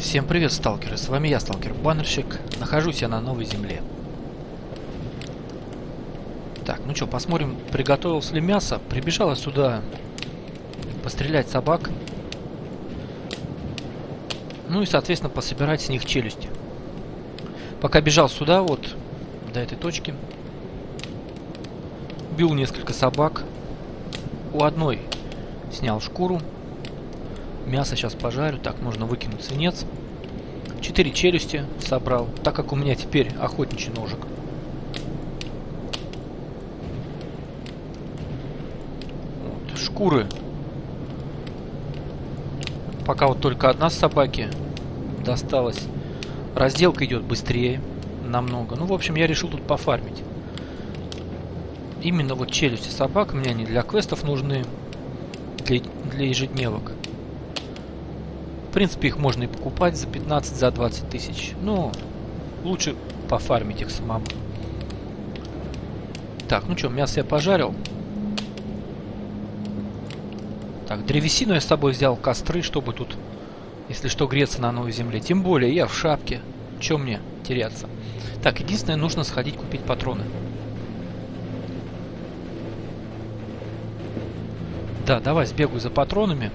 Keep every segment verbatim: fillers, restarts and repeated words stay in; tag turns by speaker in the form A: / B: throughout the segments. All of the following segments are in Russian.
A: Всем привет, сталкеры! С вами я, сталкер-баннерщик. Нахожусь я на новой земле. Так, ну что, посмотрим, приготовилось ли мясо. Прибежала сюда пострелять собак. Ну и, соответственно, пособирать с них челюсти. Пока бежал сюда, вот, до этой точки, убил несколько собак. У одной снял шкуру. Мясо сейчас пожарю. Так, нужно выкинуть свинец. Четыре челюсти собрал, так как у меня теперь охотничий ножик. Вот, шкуры. Пока вот только одна с собаки досталась. Разделка идет быстрее намного. Ну, в общем, я решил тут пофармить. Именно вот челюсти собак мне не для квестов нужны, для, для ежедневок. В принципе, их можно и покупать за пятнадцать, за двадцать тысяч. Но лучше пофармить их самому. Так, ну что, мясо я пожарил. Так, древесину я с собой взял, костры, чтобы тут, если что, греться на новой земле. Тем более, я в шапке. Чем мне теряться? Так, единственное, нужно сходить купить патроны. Да, давай сбегаю за патронами.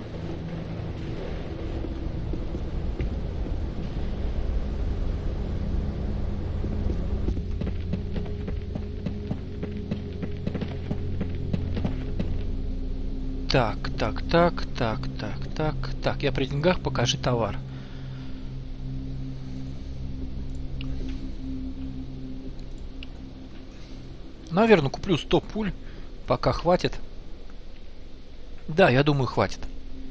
A: Так, так, так, так, так, так, так. Я при деньгах, покажи товар. Наверное, куплю сто пуль. Пока хватит. Да, я думаю, хватит.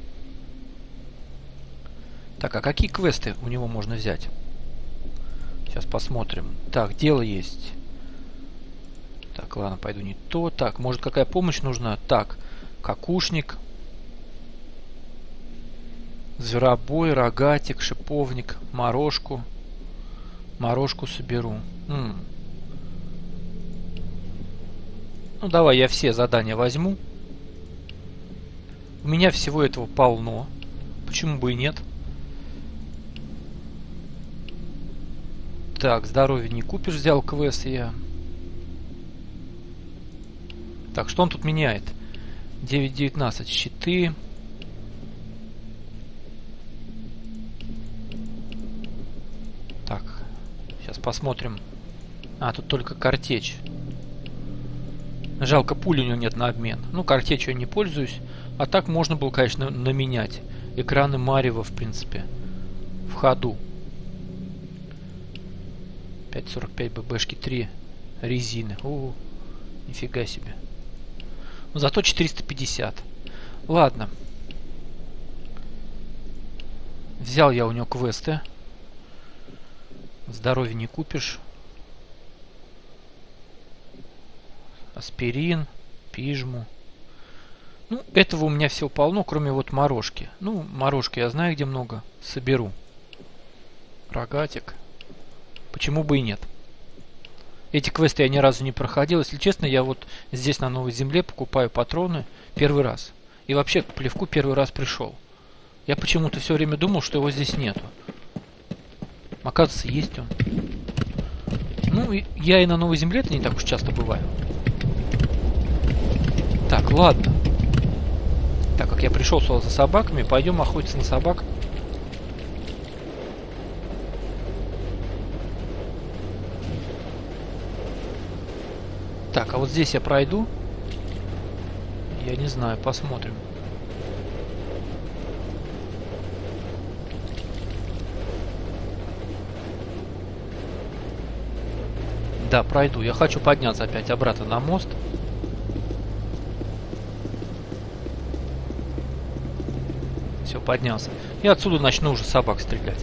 A: Так, а какие квесты у него можно взять? Сейчас посмотрим. Так, дело есть. Так, ладно, пойду не то. Так, может, какая помощь нужна? Так. Какушник, зверобой, рогатик, шиповник, морожку. Морожку соберу. М-м. Ну, давай я все задания возьму. У меня всего этого полно. Почему бы и нет? Так, здоровье не купишь, взял квест я. Так, что он тут меняет? девять девятнадцать щиты. Так, сейчас посмотрим. А, тут только картечь. Жалко, пули у него нет на обмен. Ну, картечью я не пользуюсь. А так можно было, конечно, наменять. Экраны Марева, в принципе, в ходу. пять сорок пять ББшки, три резины. О, нифига себе. Зато четыреста пятьдесят. Ладно. Взял я у него квесты. Здоровье не купишь. Аспирин, пижму. Ну, этого у меня всего полно, кроме вот морожки. Ну, морожки я знаю, где много. Соберу. Рогатик. Почему бы и нет? Эти квесты я ни разу не проходил. Если честно, я вот здесь на новой земле покупаю патроны первый раз. И вообще к плевку первый раз пришел. Я почему-то все время думал, что его здесь нету. Оказывается, есть он. Ну, и я и на новой земле-то не так уж часто бываю. Так, ладно. Так как я пришел сюда за собаками, пойдем охотиться на собак. Так, а вот здесь я пройду. Я не знаю, посмотрим. Да, пройду. Я хочу подняться опять обратно на мост. Все, поднялся. И отсюда начну уже собак стрелять.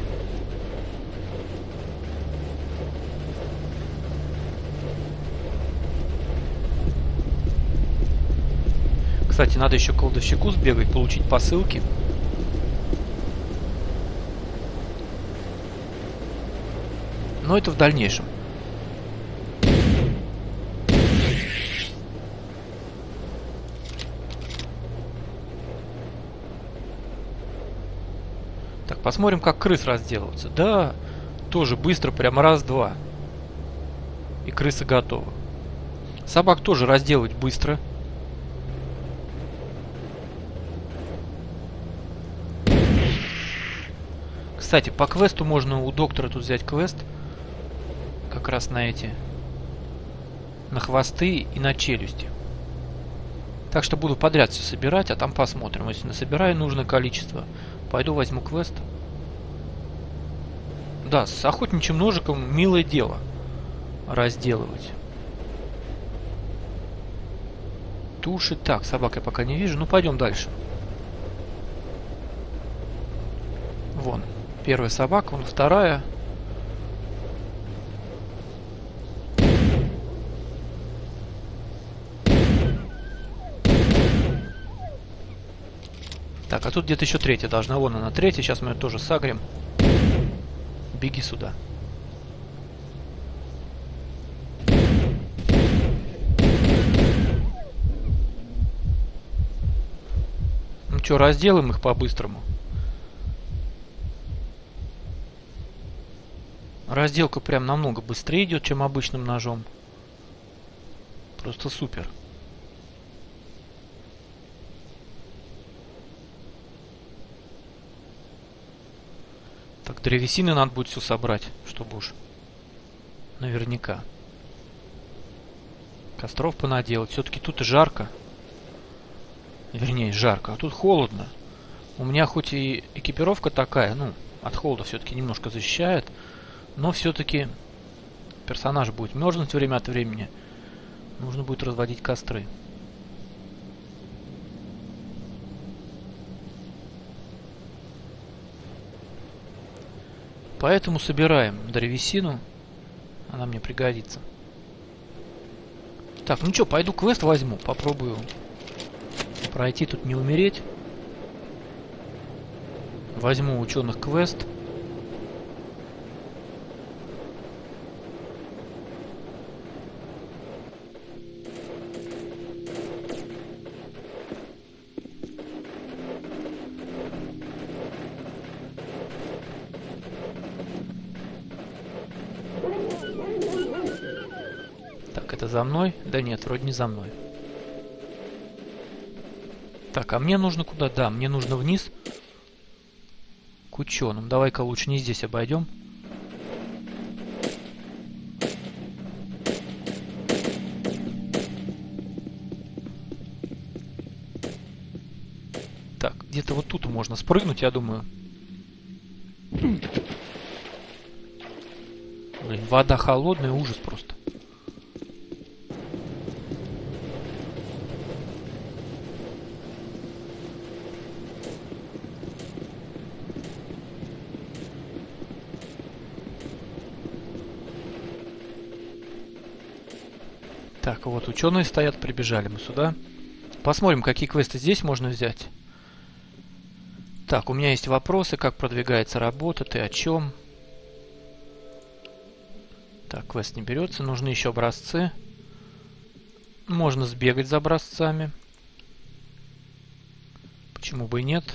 A: Кстати, надо еще к кладовщику сбегать, получить посылки. Но это в дальнейшем. посмотрим, как крыс разделываются. Да, тоже быстро, прямо раз-два. И крысы готовы. Собак тоже разделывать быстро. Кстати, по квесту можно у доктора тут взять квест. Как раз на эти. На хвосты и на челюсти. Так что буду подряд все собирать, а там посмотрим. Если насобираю нужное количество, пойду возьму квест. Да, с охотничьим ножиком милое дело разделывать. Туши. Так, собак я пока не вижу. Ну, пойдем дальше. Вон. Первая собака, вон вторая. Так, а тут где-то еще третья должна. Вон она, третья. Сейчас мы ее тоже сагрим. Беги сюда. Ну что, разделаем их по-быстрому. Разделка прям намного быстрее идет, чем обычным ножом. Просто супер. Так, древесины надо будет все собрать, чтобы уж наверняка. Костров понаделать. Все-таки тут и жарко. Вернее, жарко, а тут холодно. У меня хоть и экипировка такая, ну, от холода все-таки немножко защищает, но все-таки персонаж будет мерзнуть время от времени. Нужно будет разводить костры. Поэтому собираем древесину. Она мне пригодится. Так, ну что, пойду квест возьму. Попробую пройти, тут не умереть. Возьму у ученых квест. Так, это за мной? Да нет, вроде не за мной. Так, а мне нужно куда? Да, мне нужно вниз. К ученым. Давай-ка лучше не здесь обойдем. Так, где-то вот тут можно спрыгнуть, я думаю. Блин, вода холодная, ужас просто. Так, вот ученые стоят, прибежали мы сюда. Посмотрим, какие квесты здесь можно взять. Так, у меня есть вопросы, как продвигается работа, ты о чем? Так, квест не берется, нужны еще образцы. Можно сбегать за образцами. Почему бы и нет?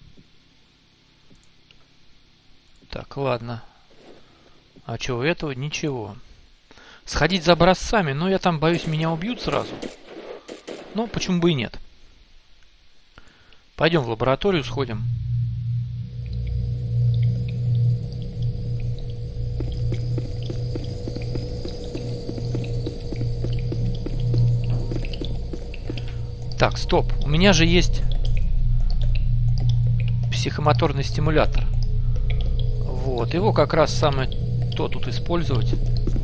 A: Так, ладно. А что у этого? Ничего. Сходить за образцами, но я там, боюсь, меня убьют сразу. Ну, почему бы и нет. Пойдем в лабораторию сходим. Так, стоп. У меня же есть психомоторный стимулятор. Вот, его как раз самое то тут использовать.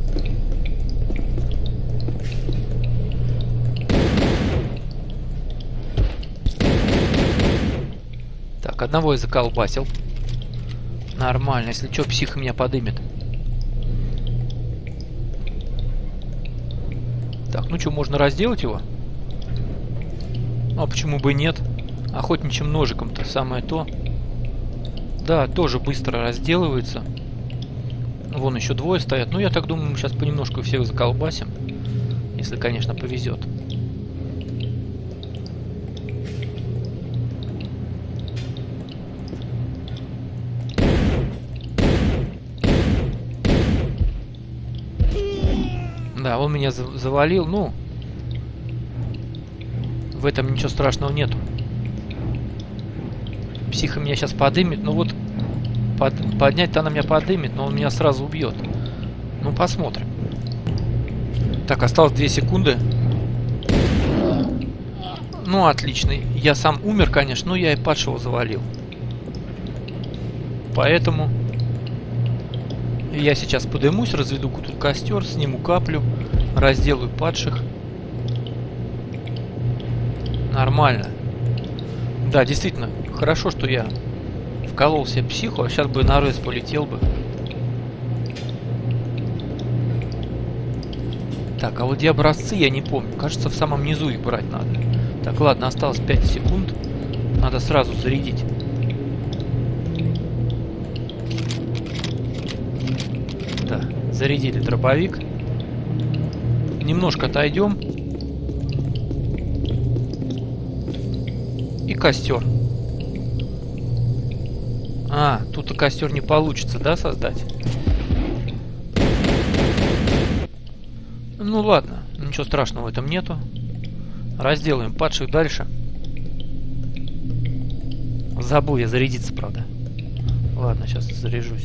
A: Так, одного я заколбасил. Нормально, если что, псих меня подымет. Так, ну что, можно разделать его? Ну, а почему бы и нет? Охотничьим ножиком-то самое то. Да, тоже быстро разделывается. Вон еще двое стоят. Ну, я так думаю, мы сейчас понемножку всех заколбасим. Если, конечно, повезет. Да, он меня завалил, ну... В этом ничего страшного нету. Психа меня сейчас подымет, ну вот... Под... Поднять-то она меня подымет, но он меня сразу убьет. Ну, посмотрим. Так, осталось две секунды. Ну, отлично. Я сам умер, конечно, но я и падшего завалил. Поэтому... Я сейчас подымусь, разведу тут костер, сниму каплю, разделаю падших. Нормально. Да, действительно, хорошо, что я вколол себе психу, а сейчас бы на рез полетел бы. Так, а вот где образцы, я не помню. Кажется, в самом низу их брать надо. Так, ладно, осталось пять секунд. Надо сразу зарядить. Да, зарядили дробовик. Немножко отойдем. И костер. А, тут и костер не получится, да, создать? Ну ладно, ничего страшного в этом нету. Разделаем падших дальше. Забыл я зарядиться, правда. Ладно, сейчас заряжусь.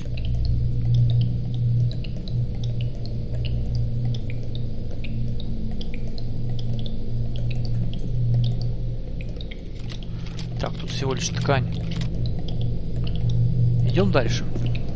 A: Так, тут всего лишь ткань. Идем дальше.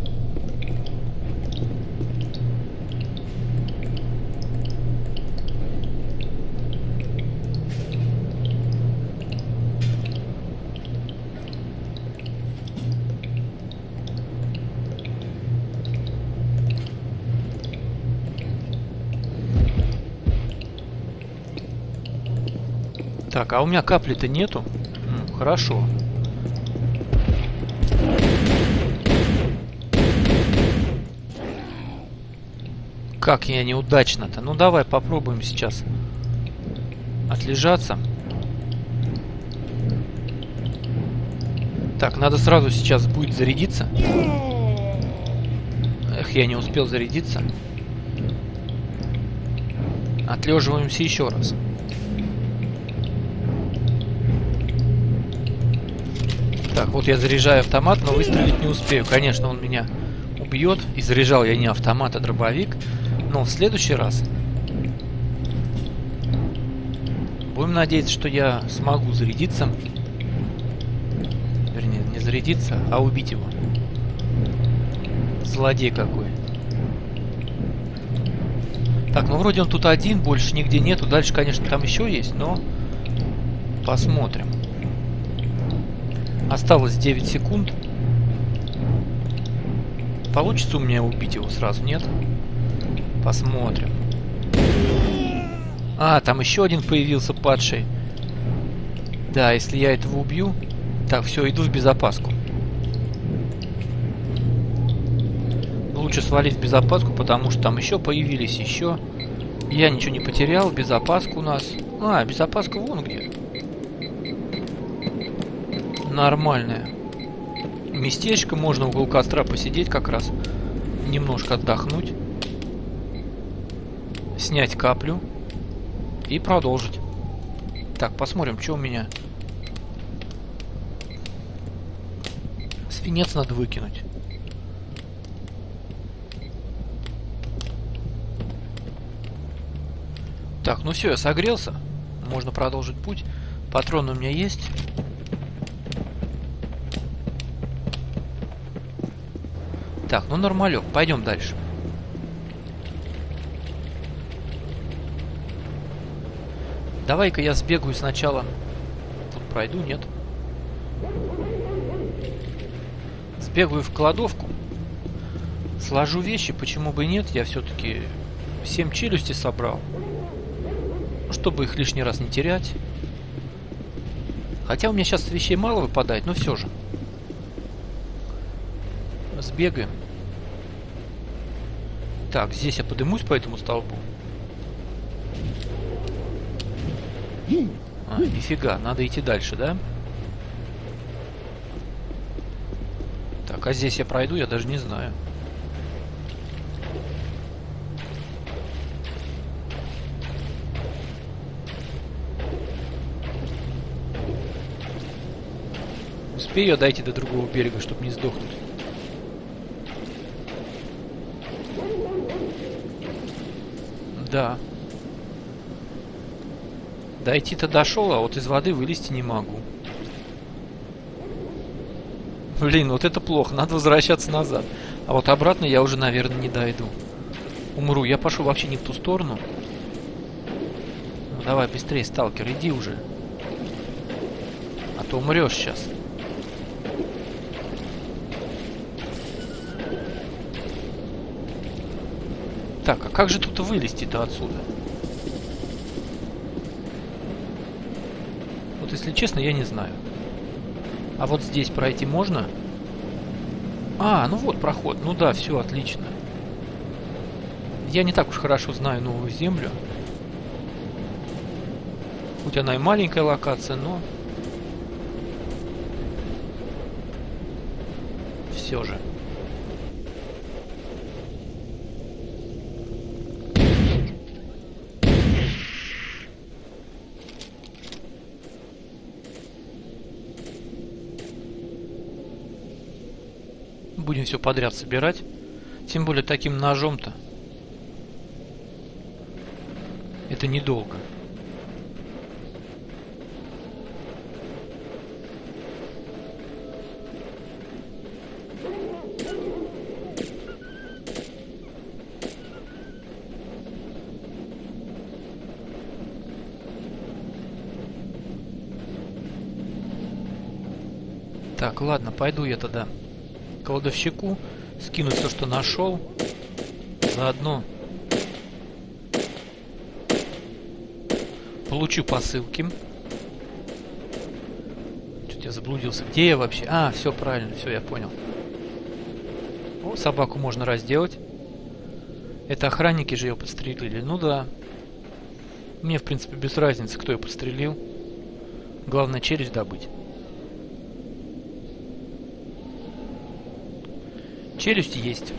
A: Так, а у меня капли-то нету. М, хорошо. Как я неудачно-то. Ну давай попробуем сейчас отлежаться. Так, надо сразу сейчас будет зарядиться. Эх, я не успел зарядиться. Отлеживаемся еще раз. Так, вот я заряжаю автомат, но выстрелить не успею. Конечно, он меня убьет. И заряжал я не автомат, а дробовик. Но в следующий раз будем надеяться, что я смогу зарядиться. Вернее, не зарядиться, а убить его. Злодей какой. Так, ну вроде он тут один, больше нигде нету. Дальше, конечно, там еще есть, но посмотрим. Осталось девять секунд. Получится у меня убить его сразу, нет? Посмотрим. А, там еще один появился падший. Да, если я этого убью... Так, все, иду в безопаску. Лучше свалить в безопаску, потому что там еще появились еще. Я ничего не потерял. Безопаска у нас... А, безопаска вон где. Нормальное местечко. Можно около костра посидеть как раз. Немножко отдохнуть. Снять каплю. И продолжить. Так, посмотрим, что у меня. Свинец надо выкинуть. Так, ну все, я согрелся. Можно продолжить путь. Патроны у меня есть. Так, ну нормалек. Пойдем дальше. Давай-ка я сбегаю сначала. Тут пройду, нет? Сбегаю в кладовку. Сложу вещи, почему бы и нет. Я все-таки семь челюстей собрал. Чтобы их лишний раз не терять. Хотя у меня сейчас вещей мало выпадает, но все же. Сбегаем. Так, здесь я подымусь по этому столбу. А, нифига, надо идти дальше, да? Так, а здесь я пройду, я даже не знаю. успею дойти до другого берега, чтобы не сдохнуть. Да. Дойти-то дошел, а вот из воды вылезти не могу. Блин, вот это плохо. Надо возвращаться назад. А вот обратно я уже, наверное, не дойду. Умру. Я пошел вообще не в ту сторону. Ну, давай быстрее, сталкер, иди уже. А то умрешь сейчас. Так, а как же тут вылезти-то отсюда? Вот если честно, я не знаю. А вот здесь пройти можно? А, ну вот проход. Ну да, все, отлично. Я не так уж хорошо знаю новую землю. Хоть она и маленькая локация, но... все же. Будем все подряд собирать. Тем более таким ножом-то. Это недолго. Так, ладно, пойду я тогда к кладовщику, скину все, что нашел. Заодно получу посылки. Что-то я заблудился. Где я вообще? А, все правильно, все, я понял. О, собаку можно разделать. Это охранники же ее подстрелили. Ну да. Мне, в принципе, без разницы, кто ее подстрелил. Главное, челюсть добыть. Челюсть есть.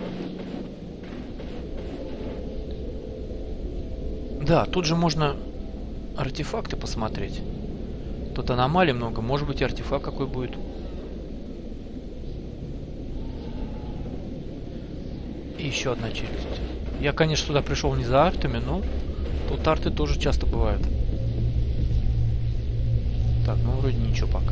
A: Да, тут же можно артефакты посмотреть. Тут аномалий много. Может быть, артефакт какой будет. И еще одна челюсть. Я, конечно, сюда пришел не за артами, но тут арты тоже часто бывают. Так, ну вроде ничего пока.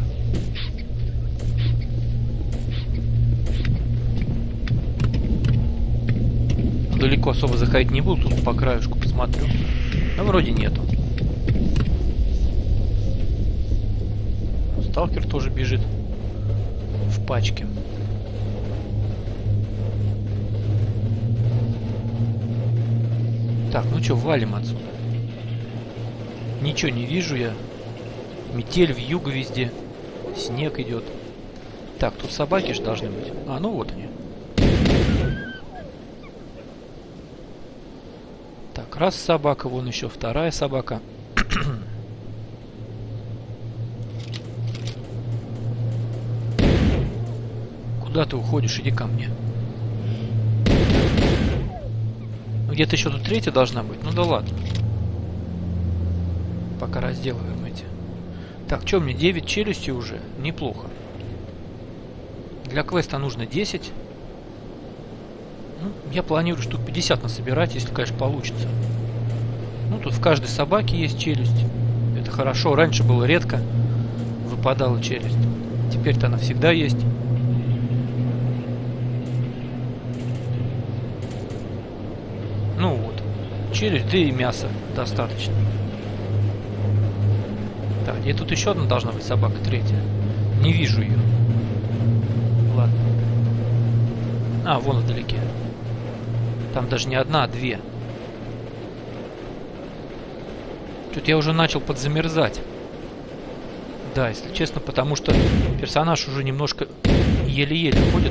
A: Далеко особо заходить не буду, тут по краешку посмотрю. Но вроде нету. Сталкер тоже бежит в пачке. Так, ну что, валим отсюда. Ничего не вижу я. Метель, вьюга везде. Снег идет. Так, тут собаки же должны быть. А, ну вот они. Так, раз собака, вон еще вторая собака. Куда ты уходишь? Иди ко мне. Где-то еще тут третья должна быть. Ну да ладно. Пока разделываем эти. Так, что мне? девять челюстей уже? Неплохо. Для квеста нужно десять. Ну, я планирую штук пятьдесят насобирать, если, конечно, получится. Ну, тут в каждой собаке есть челюсть. Это хорошо. Раньше было редко выпадала челюсть. Теперь-то она всегда есть. Ну вот. Челюсть, да и мясо достаточно. Так, где тут еще одна должна быть собака, третья? Не вижу ее. Ладно. А, вон вдалеке. Там даже не одна, а две. Тут я уже начал подзамерзать. Да, если честно, потому что персонаж уже немножко еле-еле ходит.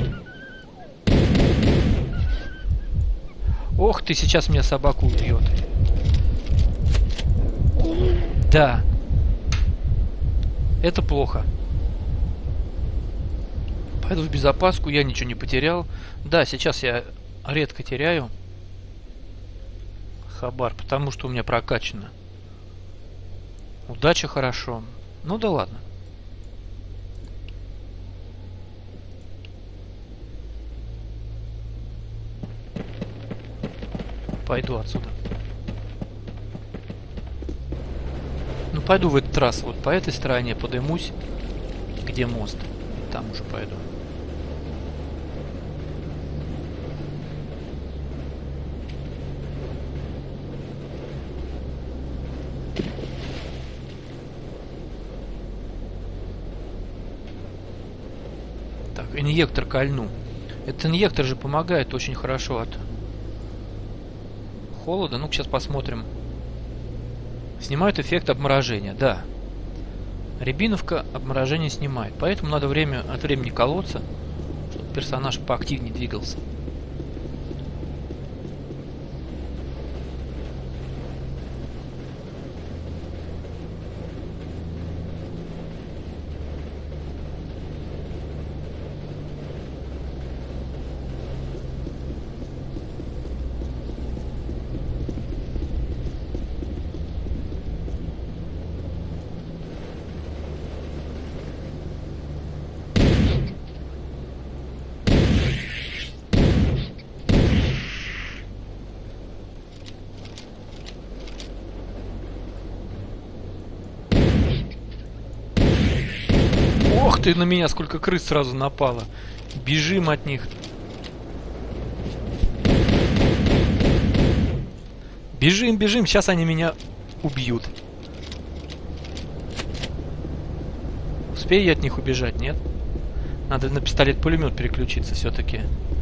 A: Ох ты, сейчас меня собаку убьет. Да. Это плохо. Пойду в безопаску, я ничего не потерял. Да, сейчас я редко теряю хабар, потому что у меня прокачано. Удача хорошо. Ну да ладно. пойду отсюда. Ну, пойду в этот раз вот по этой стороне, подымусь, где мост. Там уже пойду. Так, инъектор кольну. Этот инъектор же помогает очень хорошо от холода. Ну-ка, сейчас посмотрим. Снимает эффект обморожения, да. Рябиновка обморожение снимает. Поэтому надо время от времени колоться, чтобы персонаж поактивнее двигался. Ох ты, на меня сколько крыс сразу напало. Бежим от них. Бежим, бежим, сейчас они меня убьют. Успею я от них убежать, нет? Надо на пистолет-пулемет переключиться все-таки.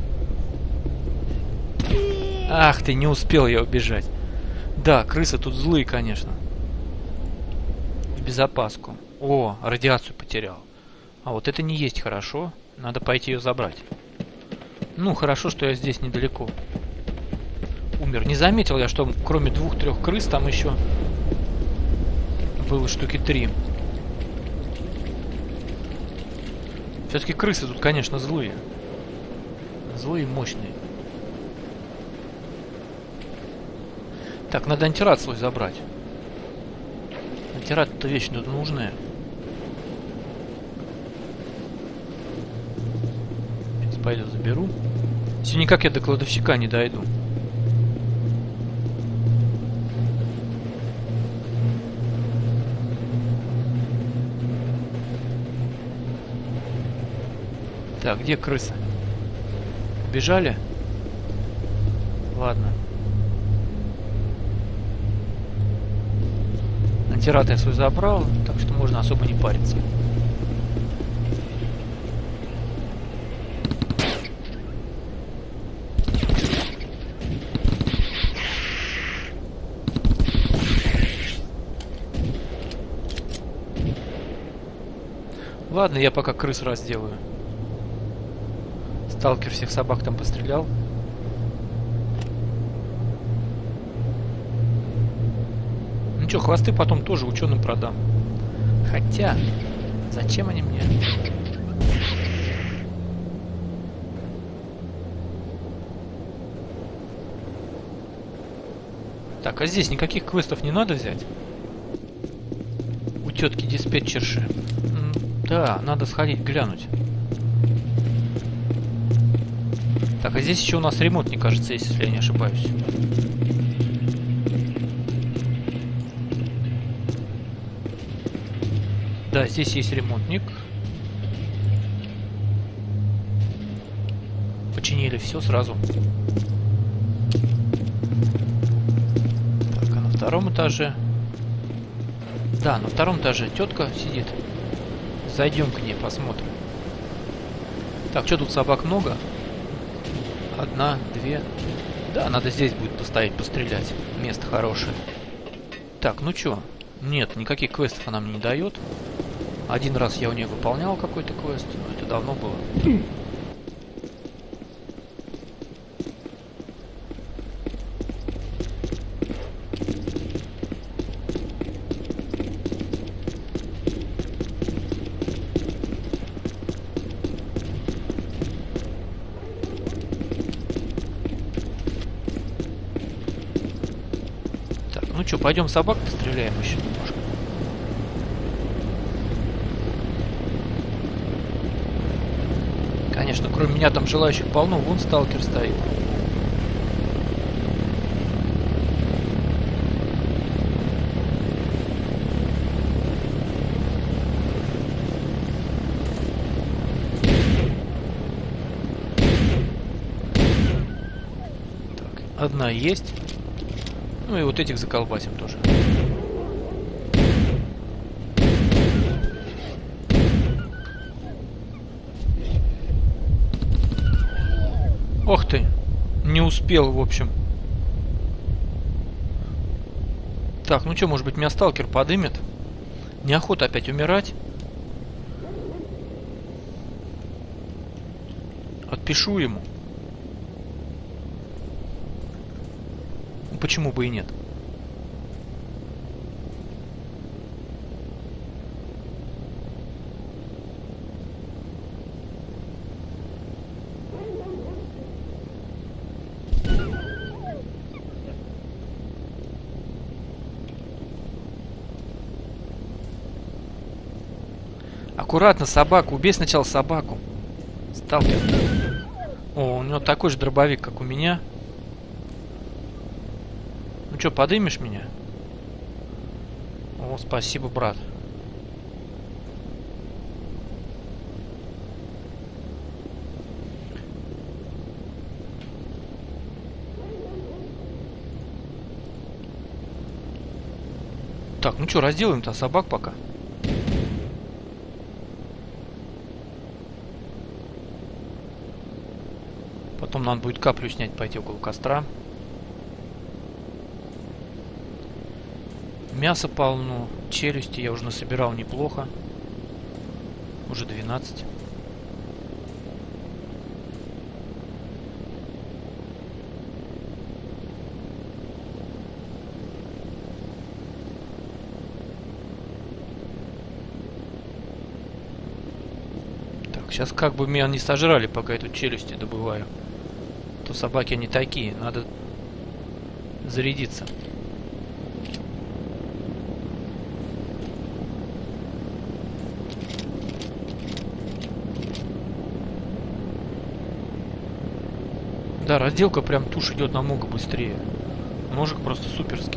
A: Ах ты, не успел я убежать. Да, крысы тут злые, конечно. В безопаску. О, радиацию потерял. А вот это не есть хорошо. Надо пойти ее забрать. Ну, хорошо, что я здесь недалеко. Умер. Не заметил я, что кроме двух-трех крыс там еще было штуки три. Все-таки крысы тут, конечно, злые. Злые и мощные. Так, надо антирад свой забрать. Антирад — это вещь нужная. Пойду заберу. Все никак я до кладовщика не дойду. Так, где крысы? Бежали? Ладно. Антирад я свой забрал, так что можно особо не париться. Ладно, я пока крыс разделаю. Сталкер всех собак там пострелял. Ну что, хвосты потом тоже ученым продам. Хотя, зачем они мне? Так, а здесь никаких квестов не надо взять? У тетки диспетчерши. Да, надо сходить глянуть. Так, а здесь еще у нас ремонт, мне кажется, есть, если я не ошибаюсь. Да, здесь есть ремонтник. Починили все сразу. Так, а на втором этаже... Да, на втором этаже тетка сидит. Зайдем к ней, посмотрим. Так, что тут собак много? Одна, две. Да, надо здесь будет постоять, пострелять. Место хорошее. Так, ну чё? Нет, никаких квестов она мне не дает. Один раз я у нее выполнял какой-то квест, но это давно было. Ну что, пойдем собак постреляем еще немножко. Конечно, кроме меня там желающих полно. Вон сталкер стоит. Одна есть. Ну и вот этих заколбасим тоже. Ох ты! Не успел, в общем. Так, ну что, может быть, меня сталкер подымет? Неохота опять умирать. Отпишу ему. Ну, почему бы и нет? Аккуратно, собаку. Убей сначала собаку. Сталкер. О, у него такой же дробовик, как у меня. Ну что, подымешь меня? О, спасибо, брат. Так, ну что, разделаем-то собак пока. Потом надо будет каплю снять, пойти около костра. Мяса полно, челюсти я уже насобирал неплохо. Уже двенадцать. Так, сейчас как бы меня не сожрали, пока я тут челюсти добываю. То собаки они такие, надо зарядиться. Да, разделка прям тушь идет намного быстрее. Ножик просто суперский.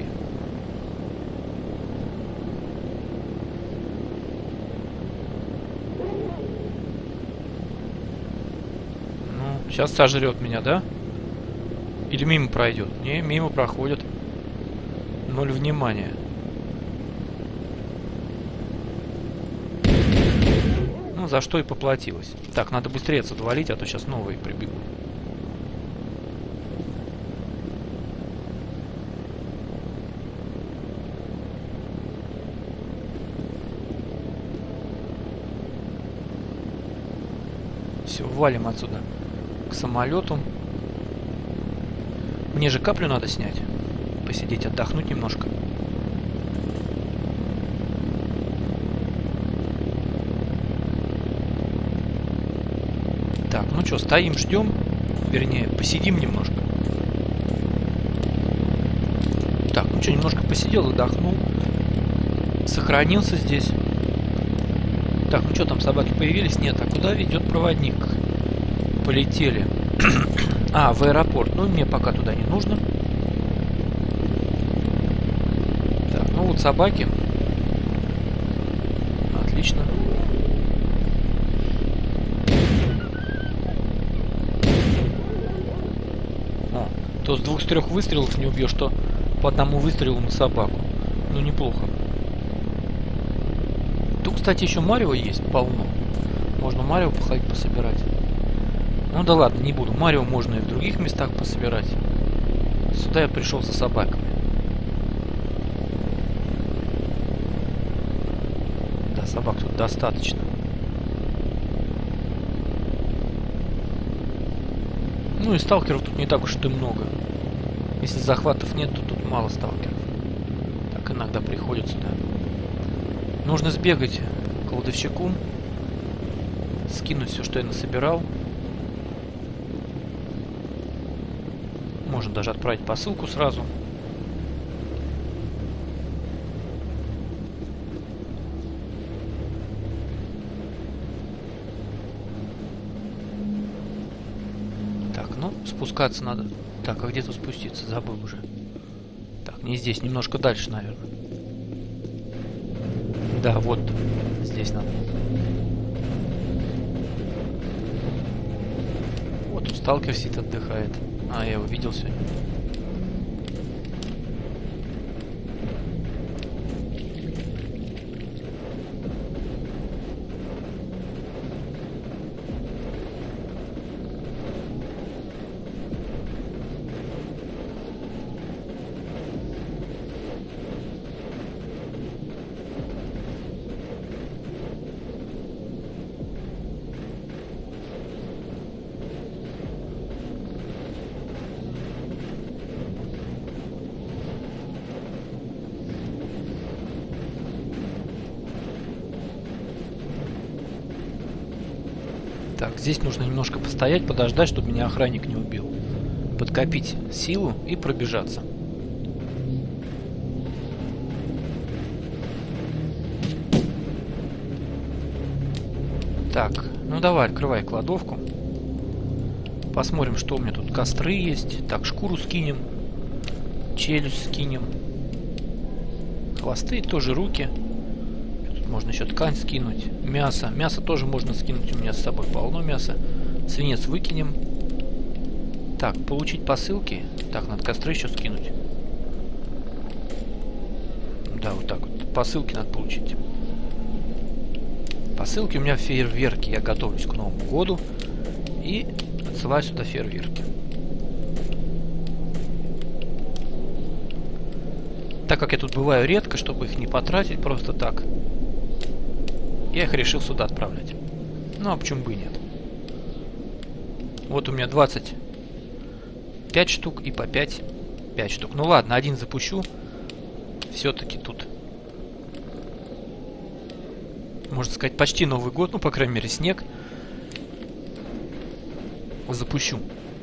A: Ну, сейчас сожрет меня, да? Или мимо пройдет? Не, мимо проходит. Ноль внимания. Ну, за что и поплатилась. Так, надо быстрее отсюда валить, а то сейчас новые прибегут. Все, валим отсюда к самолету. Мне же каплю надо снять. Посидеть, отдохнуть немножко. Так, ну что, стоим, ждем. Вернее, посидим немножко. Так, ну что, немножко посидел, отдохнул. Сохранился здесь. Так, ну что, там собаки появились? Нет, а куда ведет проводник? Полетели. А, в аэропорт. Ну, мне пока туда не нужно. Так, ну вот собаки. Отлично. О, то с двух с трех выстрелов не убьешь, то по одному выстрелу на собаку. Ну, неплохо. Тут, кстати, еще марево есть полно. Можно марево походить, пособирать. Ну да ладно, не буду. Марио можно и в других местах пособирать. Сюда я пришел за собаками. Да, собак тут достаточно. Ну и сталкеров тут не так уж и много. Если захватов нет, то тут мало сталкеров. Так иногда приходят сюда. Нужно сбегать к кладовщику. Скинуть все, что я насобирал. Можно даже отправить посылку сразу. Так, ну, спускаться надо. Так, а где тут спуститься? Забыл уже. Так, не здесь, немножко дальше, наверное. Да, вот. Здесь надо. Вот тут сталкер сидит, отдыхает. А, я его видел сегодня. Так, здесь нужно немножко постоять, подождать, чтобы меня охранник не убил. Подкопить силу и пробежаться. Так, ну давай, открывай кладовку. Посмотрим, что у меня тут. Костры есть. Так, шкуру скинем. Челюсть скинем. Хвосты, тоже руки. Тут можно еще ткань скинуть. Мясо. Мясо тоже можно скинуть. У меня с собой полно мяса. Свинец выкинем. Так, получить посылки. Так, надо костры еще скинуть. Да, вот так вот. Посылки надо получить. Посылки у меня фейерверки. Я готовлюсь к Новому году. И отсылаю сюда фейерверки. Так как я тут бываю редко, чтобы их не потратить просто так, я их решил сюда отправлять. Ну, а почему бы и нет? Вот у меня двадцать пять штук и по пять. пять штук. Ну ладно, один запущу. Все-таки тут, можно сказать, почти Новый год. Ну, по крайней мере, снег. Запущу.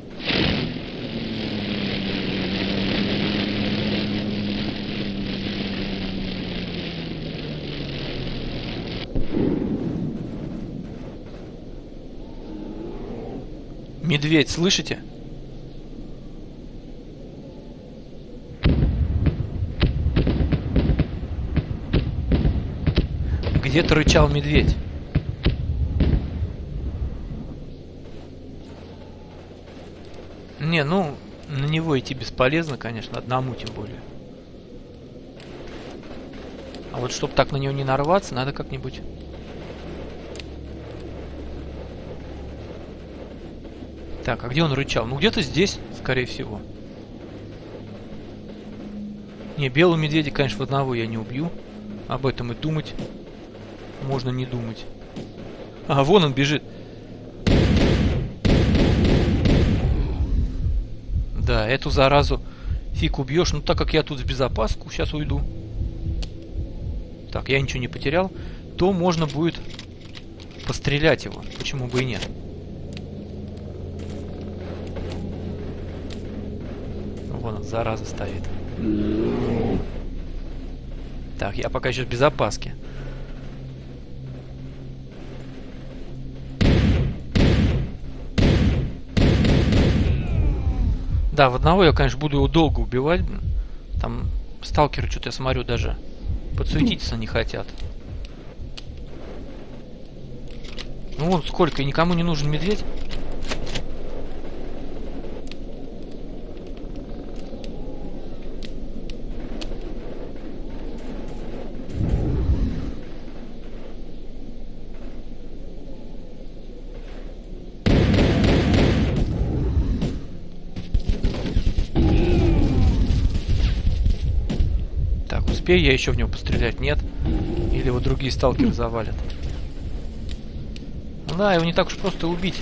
A: Медведь, слышите? Где-то рычал медведь. Не, ну, на него идти бесполезно, конечно, одному тем более. А вот чтобы так на него не нарваться, надо как-нибудь... Так, а где он рычал? Ну, где-то здесь, скорее всего. Не, белого медведя, конечно, в одного я не убью. Об этом и думать можно не думать. А, вон он бежит. Да, эту заразу фиг убьешь. Ну, так как я тут в безопаску, сейчас уйду. Так, я ничего не потерял. То можно будет пострелять его. Почему бы и нет? Вон он, зараза, стоит. Так, я пока еще в безопаске. Да, в одного я, конечно, буду его долго убивать. Там сталкеры, что-то я смотрю, даже подсуетиться не хотят. Ну вон сколько, и никому не нужен медведь. Успею я еще в него пострелять? Нет. Или его другие сталкеры завалят. Да, его не так уж просто убить.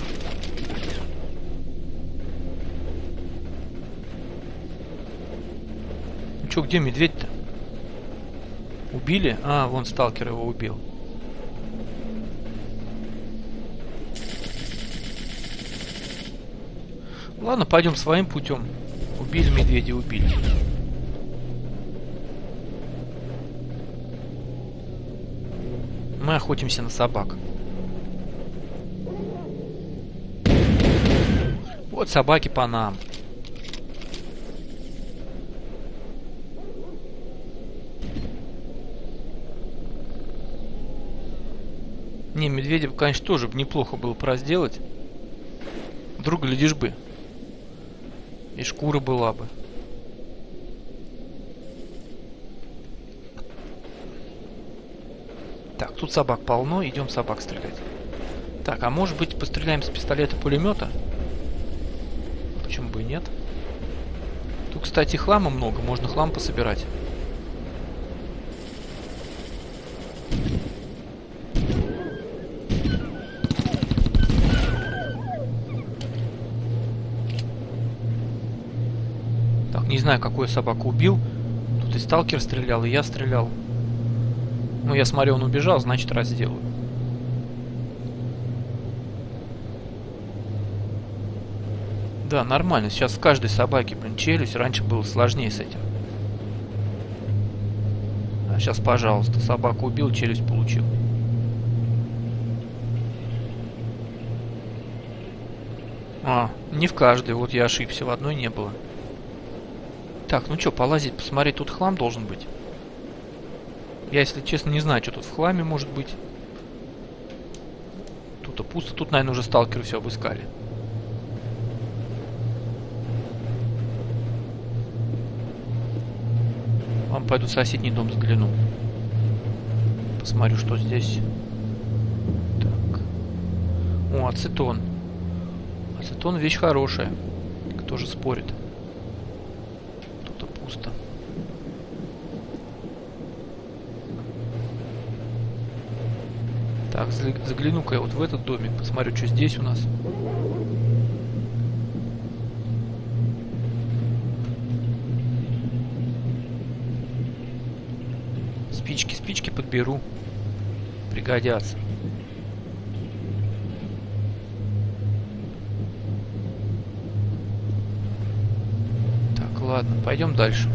A: Ну что, где медведь-то? Убили? А, вон сталкер его убил. Ладно, пойдем своим путем. Убили медведя, убили. Мы охотимся на собак. Вот собаки по нам. Не, медведя, конечно, тоже неплохо было бы разделать. Вдруг, глядишь бы. И шкура была бы. Так, тут собак полно, идем собак стрелять. Так, а может быть постреляем с пистолета-пулемета? Почему бы и нет? Тут, кстати, хлама много, можно хлам пособирать. Так, не знаю, какую собаку убил. Тут и сталкер стрелял, и я стрелял. Ну, я смотрю, он убежал, значит, разделаю. Да, нормально. Сейчас в каждой собаке, блин, челюсть. Раньше было сложнее с этим. А сейчас, пожалуйста, собаку убил, челюсть получил. А, не в каждой. Вот я ошибся, в одной не было. Так, ну что, полазить, посмотреть, тут хлам должен быть. Я, если честно, не знаю, что тут в хламе может быть. Тут-то пусто. Тут, наверное, уже сталкеры все обыскали. Вам пойду в соседний дом загляну. Посмотрю, что здесь. Так. О, ацетон. Ацетон вещь хорошая. Кто же спорит? Тут-то пусто. Так, загляну-ка я вот в этот домик. Посмотрю, что здесь у нас. Спички, спички подберу. Пригодятся. Так, ладно, пойдем дальше.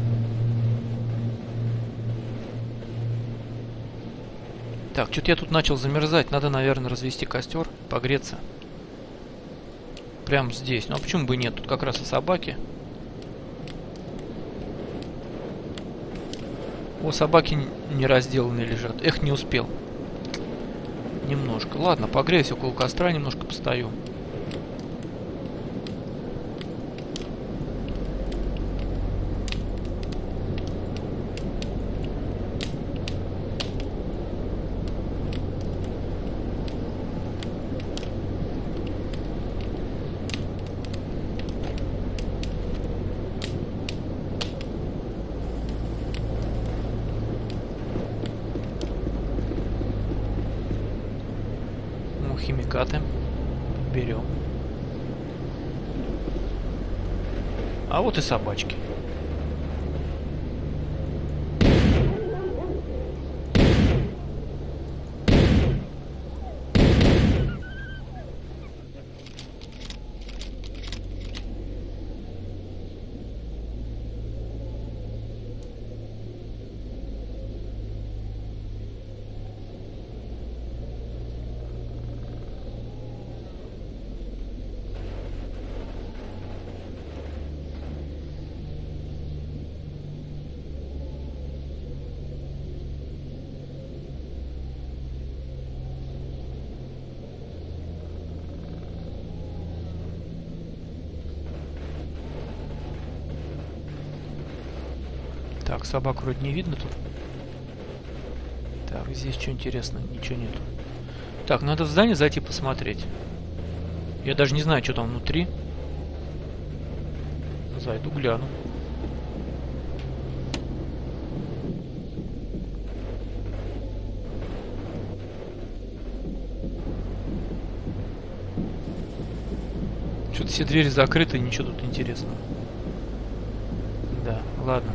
A: Так, что-то я тут начал замерзать. Надо, наверное, развести костер, погреться. Прямо здесь. Ну а почему бы и нет? Тут как раз и собаки. О, собаки не разделанные лежат. Эх, не успел. Немножко. Ладно, погреюсь около костра, немножко постою. Химикаты берем. А вот и собачки. Так, собак вроде не видно тут. Так, здесь что интересно? Ничего нету. Так, надо в здание зайти посмотреть. Я даже не знаю, что там внутри. Зайду, гляну. Что-то все двери закрыты, ничего тут интересного. Да, ладно.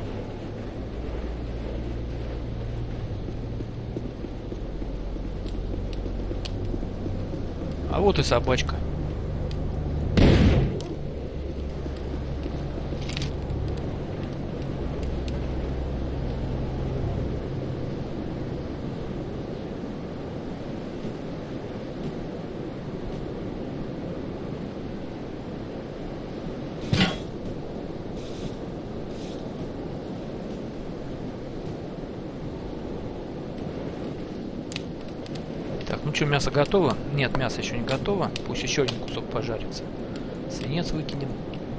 A: А вот и собачка. Так, ну что, мясо готово? Нет, мясо еще не готово. Пусть еще один кусок пожарится. Свинец выкинем.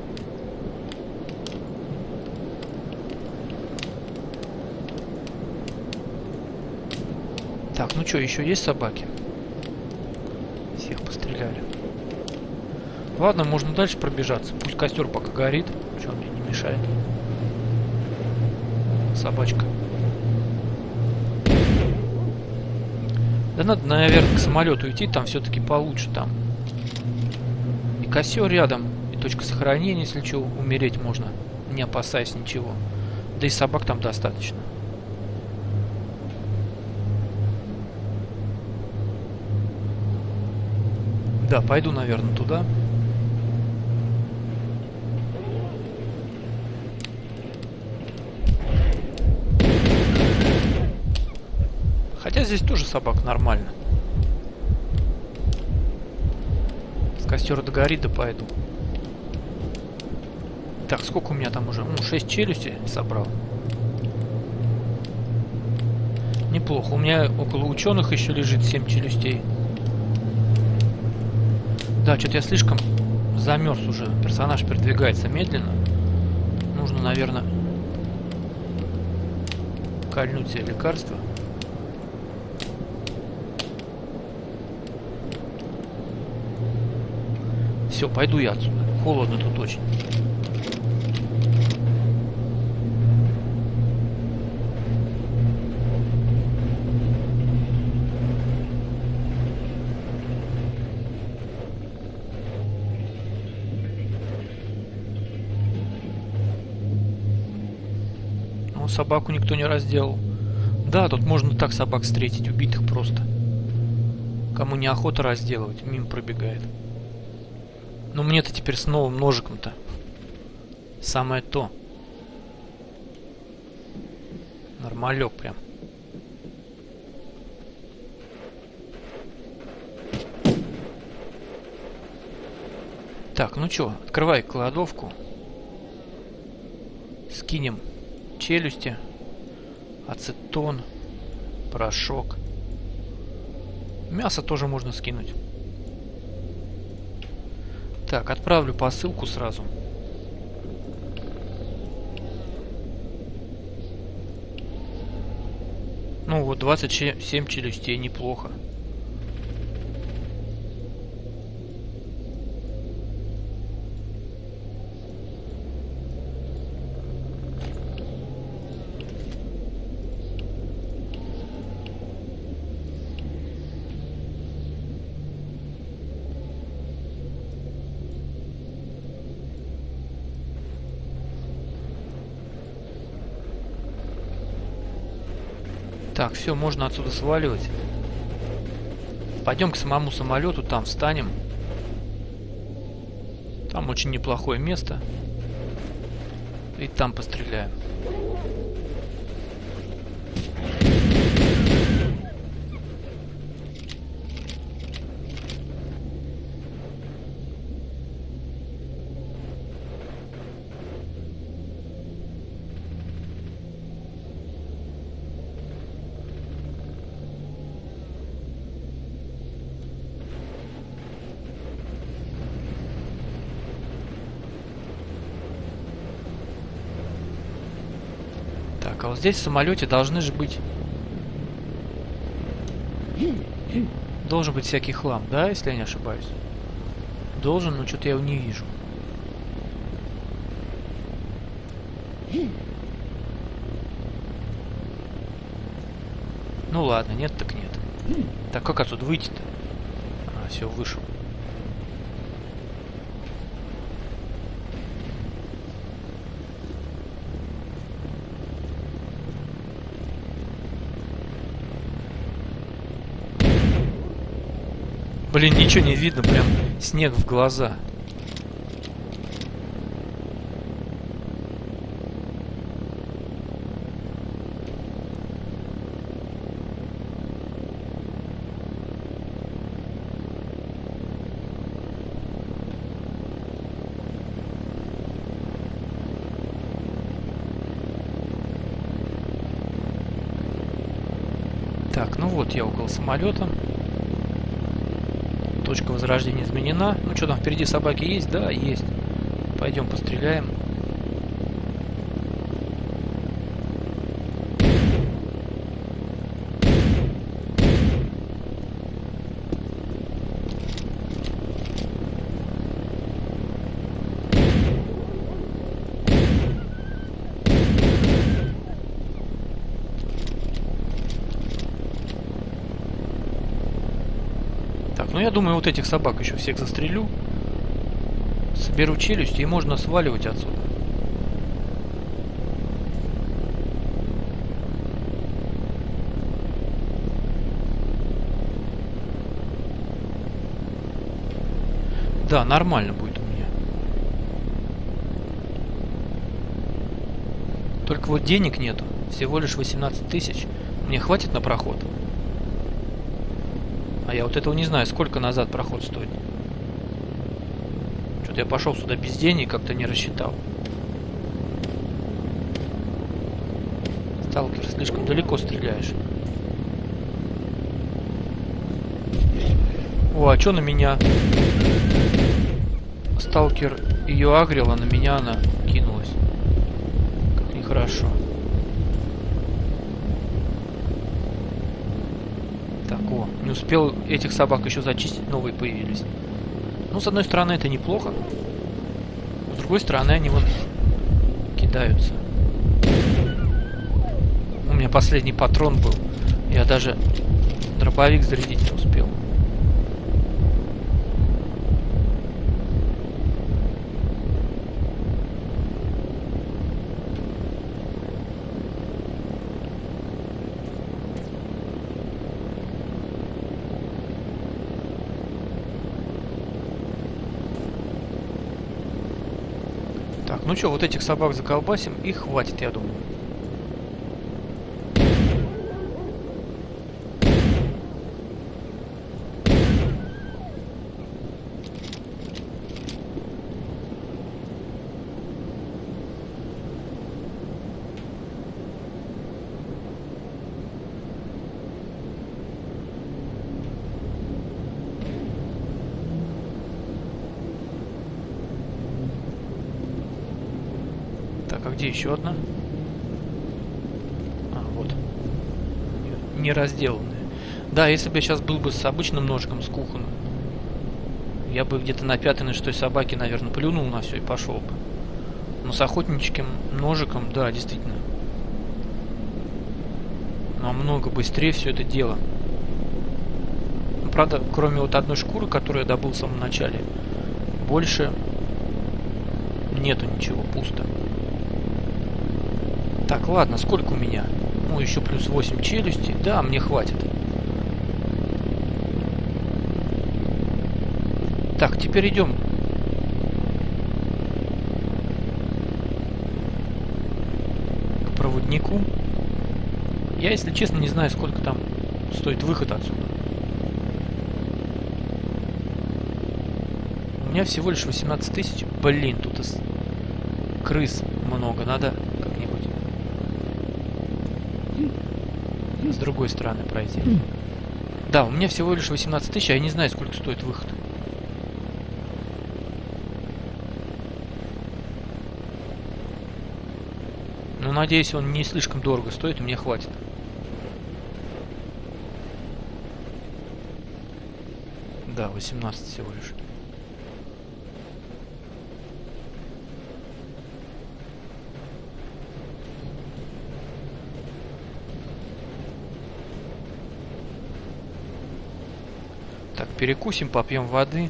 A: Так, ну что, еще есть собаки? Всех постреляли. Ладно, можно дальше пробежаться. Пусть костер пока горит. Что он мне не мешает. Собачка. Да надо, наверное, к самолету идти, там все-таки получше там. И костер рядом, и точка сохранения, если что, умереть можно, не опасаясь ничего. Да и собак там достаточно. Да, пойду, наверное, туда. здесь тоже собак нормально. С костер догорит, да пойду. Так, сколько у меня там уже? Ну, шесть челюстей собрал. Неплохо. У меня около ученых еще лежит семь челюстей. Да, что-то я слишком замерз уже. Персонаж передвигается медленно. Нужно, наверное, кольнуть себе лекарство. Все, пойду я отсюда. Холодно тут очень. Ну, собаку никто не разделал. Да, тут можно так собак встретить, убитых просто. Кому неохота разделывать, мимо пробегает. Но мне-то теперь с новым ножиком-то самое то. Нормалек прям. Так, ну чё, открывай кладовку. Скинем челюсти, ацетон, порошок. Мясо тоже можно скинуть. Так, отправлю посылку сразу. Ну вот, двадцать семь челюстей, неплохо. Так, все, можно отсюда сваливать. Пойдем к самому самолету, там встанем. Там очень неплохое место. И там постреляем. Так, а вот здесь в самолете должны же быть... Должен быть всякий хлам, да, если я не ошибаюсь? Должен, но что-то я его не вижу. Ну ладно, нет так нет. Так, как отсюда выйти-то? А, все, вышел. Блин, ничего не видно, прям снег в глаза. Так, ну вот я около самолета. Точка возрождения изменена. Ну что там, впереди собаки есть? Да, есть. Пойдем постреляем. Ну, я думаю, вот этих собак еще всех застрелю. Соберу челюсть, и можно сваливать отсюда. Да, нормально будет у меня. Только вот денег нету. Всего лишь восемнадцать тысяч. Мне хватит на проход? А я вот этого не знаю, сколько назад проход стоит. Что-то я пошел сюда без денег, как-то не рассчитал. Сталкер, слишком далеко стреляешь. О, а что на меня? Сталкер ее агрил, а на меня она кинулась. Как нехорошо. Так, о, не успел этих собак еще зачистить, новые появились. Ну, с одной стороны, это неплохо. С другой стороны, они вон кидаются. У меня последний патрон был. Я даже дробовик зарядить не успел. Так, ну что, вот этих собак заколбасим, и хватит, я думаю. Так, а где еще одна? А, вот. Не разделанная. Да, если бы я сейчас был бы с обычным ножиком, с кухонным, я бы где-то на пятой, на шестой собаке, наверное, плюнул на все и пошел бы. Но с охотничьим ножиком, да, действительно. Намного быстрее все это дело. Ну, правда, кроме вот одной шкуры, которую я добыл в самом начале, больше нету ничего, пусто. Так, ладно, сколько у меня? Ну, еще плюс восемь челюстей. Да, мне хватит. Так, теперь идем. К проводнику. Я, если честно, не знаю, сколько там стоит выход отсюда. У меня всего лишь восемнадцать тысяч. Блин, тут из... крыс много. Надо как-нибудь с другой стороны пройти. Да, у меня всего лишь восемнадцать тысяч, а я не знаю, сколько стоит выход. Но надеюсь, он не слишком дорого стоит, и мне хватит. Да, восемнадцать всего лишь. Так, перекусим, попьем воды.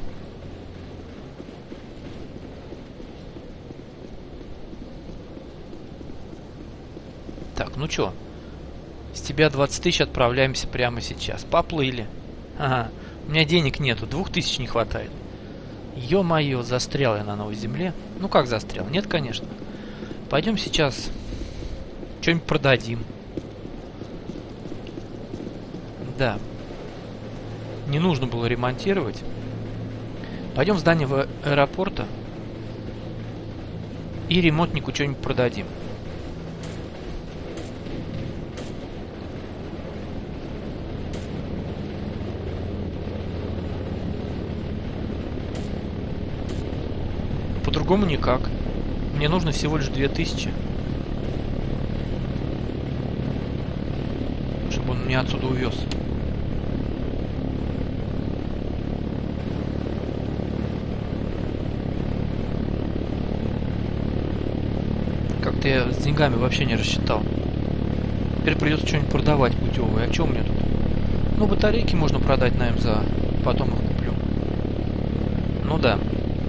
A: Так, ну чё? С тебя двадцать тысяч, отправляемся прямо сейчас. Поплыли. Ага, у меня денег нету, двух тысяч не хватает. Ё-моё, застрял я на новой земле. Ну как застрял? Нет, конечно. Пойдем сейчас что-нибудь продадим. Да. Не нужно было ремонтировать. Пойдем в здание аэропорта и ремонтнику что-нибудь продадим. По-другому никак. Мне нужно всего лишь две тысячи, чтобы он меня отсюда увез. Как-то я с деньгами вообще не рассчитал. Теперь придется что-нибудь продавать путевое. А что у меня тут? Ну, батарейки можно продать, наверное, за... Потом их куплю. Ну да.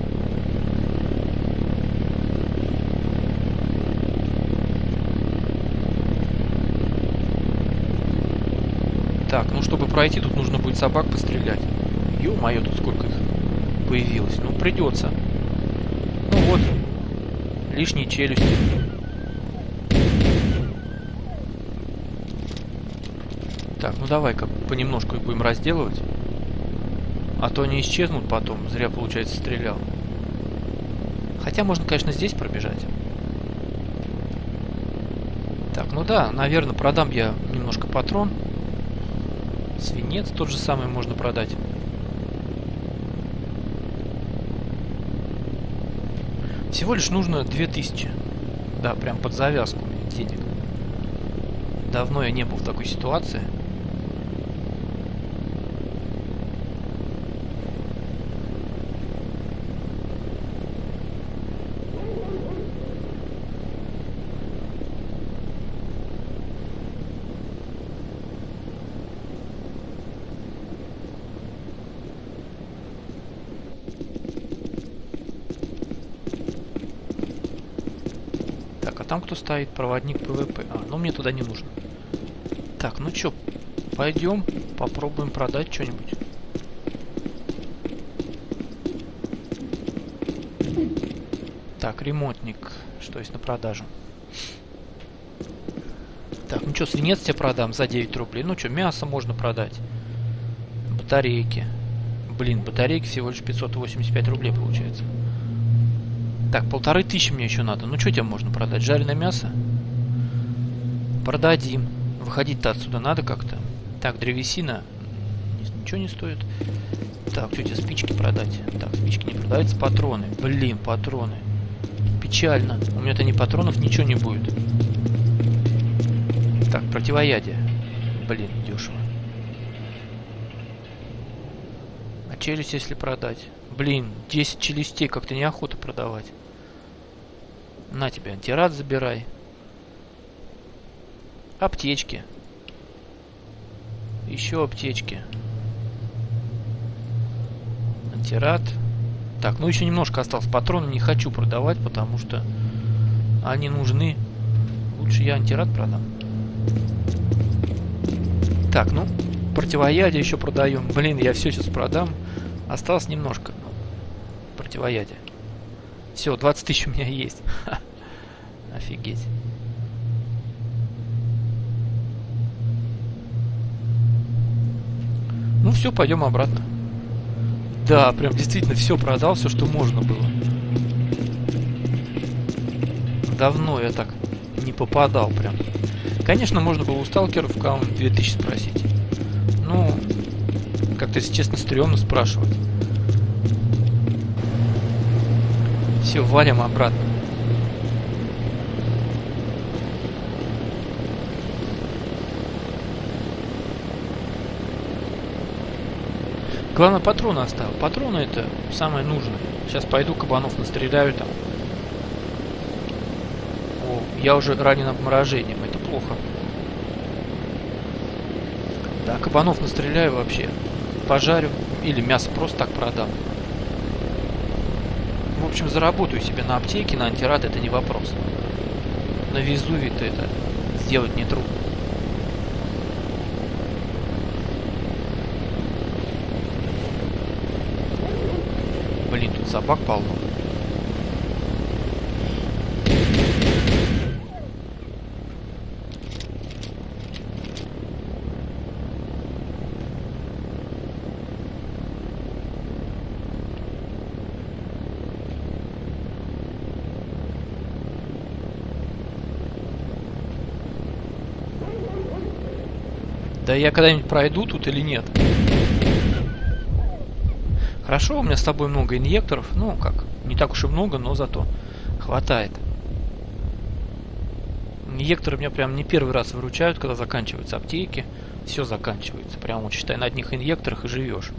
A: Так, ну чтобы пройти, тут нужно будет собак пострелять. Ё-моё, тут сколько их появилось. Ну, придется. Ну вот. Лишние челюсти. Так, ну давай-ка понемножку их будем разделывать. А то они исчезнут потом. Зря, получается, стрелял. Хотя можно, конечно, здесь пробежать. Так, ну да, наверное, продам я немножко патрон. Свинец тот же самый можно продать. Всего лишь нужно две тысячи. Да, прям под завязку денег. Давно я не был в такой ситуации. Там кто стоит? Проводник ПВП. А, ну мне туда не нужно. Так, ну чё, пойдем попробуем продать что-нибудь. Так, ремонтник. Что есть на продажу? Так, ну чё, свинец тебе продам за девять рублей. Ну чё, мясо можно продать. Батарейки. Блин, батарейки всего лишь пятьсот восемьдесят пять рублей получается. Так, полторы тысячи мне еще надо. Ну, что тебе можно продать? Жареное мясо? Продадим. Выходить-то отсюда надо как-то. Так, древесина. Ничего не стоит. Так, что тебе спички продать? Так, спички не продаются. Патроны. Блин, патроны. Печально. У меня-то ни патронов, ничего не будет. Так, противоядие. Блин, дешево. А челюсть, если продать? Блин, десять челюстей как-то неохота продавать. На тебе, антирад забирай. Аптечки. Еще аптечки. Антирад. Так, ну еще немножко осталось. Патроны не хочу продавать, потому что они нужны. Лучше я антирад продам. Так, ну, противоядие еще продаем. Блин, я все сейчас продам. Осталось немножко. Противоядие. Все, двадцать тысяч у меня есть. Ха. Офигеть. Ну все, пойдем обратно. Да, прям действительно все продал, все, что можно было. Давно я так не попадал прям. Конечно, можно было у сталкеров в каунт две тысячи спросить. Ну, как-то, если честно, стрёмно спрашивать. Все, валим обратно. Главное, патроны оставил. Патроны это самое нужное. Сейчас пойду кабанов настреляю там. О, я уже ранен обморожением. Это плохо. Да, кабанов настреляю вообще. Пожарю. Или мясо просто так продам. В общем, заработаю себе на аптеке, на антирад, это не вопрос. На Везувий-то это сделать нетрудно. Блин, тут собак полно. Да я когда-нибудь пройду тут или нет? Хорошо, у меня с тобой много инъекторов. Ну, как, не так уж и много, но зато хватает. Инъекторы меня прям не первый раз выручают, когда заканчиваются аптеки. Все заканчивается. Прям вот, считай, на одних инъекторах и живешь.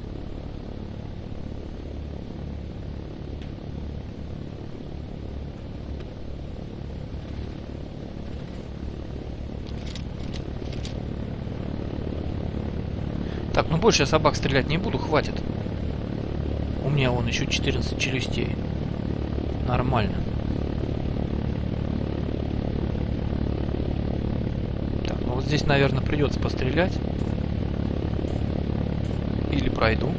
A: Так, ну больше я собак стрелять не буду, хватит. У меня вон еще четырнадцать челюстей. Нормально. Так, ну вот здесь, наверное, придется пострелять. Или пройду.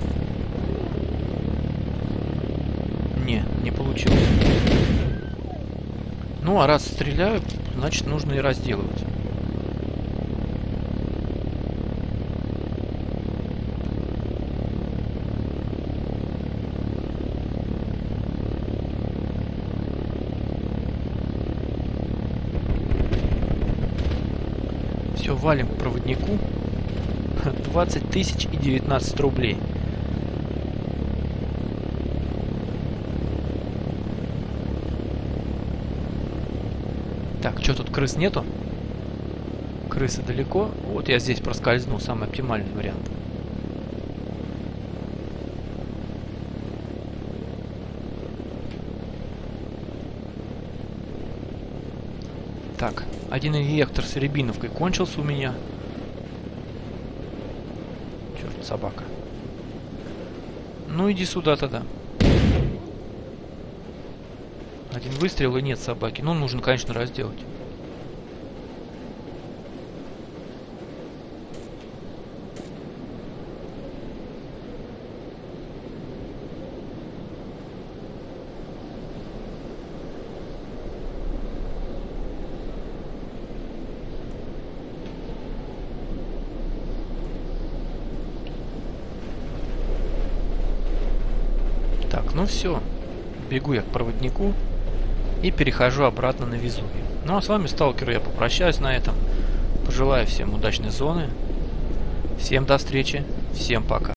A: Не, не получилось. Ну, а раз стреляю, значит, нужно и разделывать. Все, валим к проводнику. двадцать тысяч и девятнадцать рублей. Так, что тут, крыс нету? Крысы далеко. Вот я здесь проскользну, самый оптимальный вариант. Так, один инъектор с рябиновкой кончился у меня. Черт, собака. Ну иди сюда тогда. Один выстрел и нет собаки. Ну, нужно, конечно, разделать. Так, ну все. Бегу я к проводнику. И перехожу обратно на Везувий. Ну а с вами, сталкеры, я попрощаюсь на этом. Пожелаю всем удачной зоны. Всем до встречи. Всем пока.